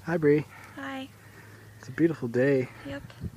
Hi, Bree. Hi. It's a beautiful day. Yep.